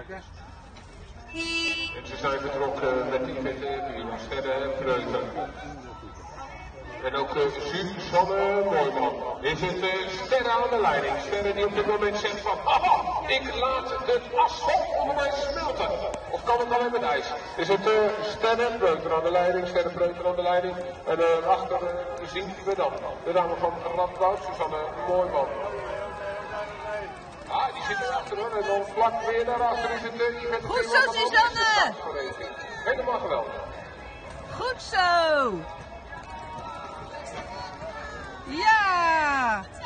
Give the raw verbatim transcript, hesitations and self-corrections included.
En ze zijn vertrokken met Yvette, Sterre en Vreugde. En ook uh, Suzanne Mooijman. Is het uh, Sterre aan de leiding. Sterre die op dit moment zegt van, haha, ik laat het asfalt onder mij smelten. Of kan het alleen met ijs? Is het uh, Sterre Vreugde aan de leiding, Sterre Vreugde aan de leiding. En uh, achter uh, zien we dan de dame van Radboud, Suzanne Mooijman. Ah, die zit erachter hoor. En dan vlak weer daarachter is het uh, Yvette. Goed zo, Suzanne! Helemaal geweldig. Goed zo! Ja!